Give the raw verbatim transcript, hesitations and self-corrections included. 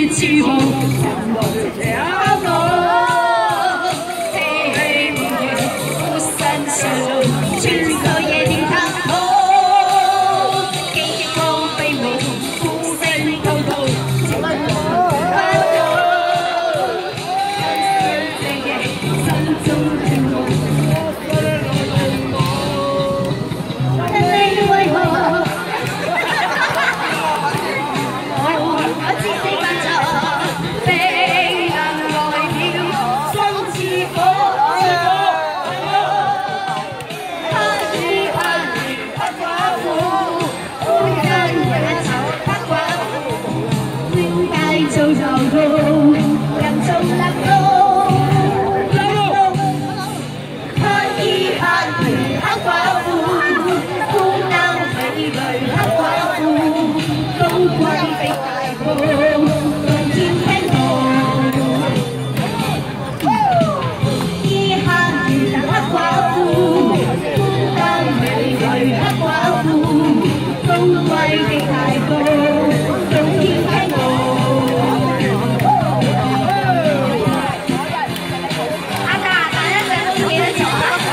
月之後，找我，飛去明月，孤身上路，穿過夜店探討，激光飛舞，呼聲滔滔，情不到，這夜心中跳舞，但你為何？ 做流動，人做冷凍，乞衣乞兒黑寡婦，孤單美女黑寡婦，高貴的大埔，來見聽我。衣乞兒黑寡婦，孤單美女黑寡婦，高貴的大埔，來見聽我。 記得做啊！